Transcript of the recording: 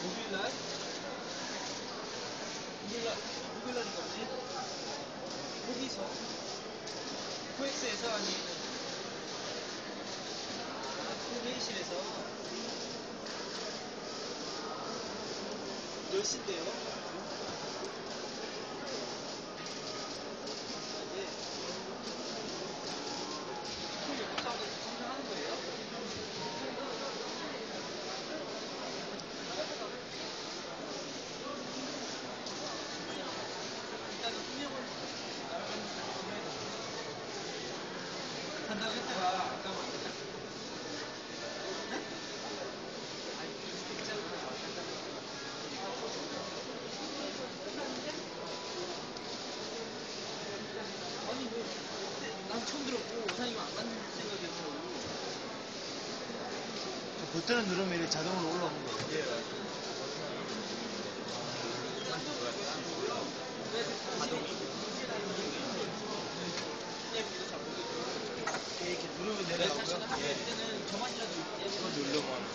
목요일날? 목요일날인 거지? 거기서 코엑스에서 아니면 회의실에서 몇 시인데요? 네. 그 연락하고 상상하는 거예요? 일단은 훈련을 나가는 거 해야 돼. 간다고 했다가 아까면 안 되나? 네? 아니, 괜찮아. 아니, 뭐, 난 처음 들었고, 오사님은 안 맞는 생각이었고. 버튼을 누르면 이렇게 자동으로 올라오는 거예요. 예. 이렇게 누르면 내려가고요. 사실은 학교 때는 저만이라도 그거 누르려고 하는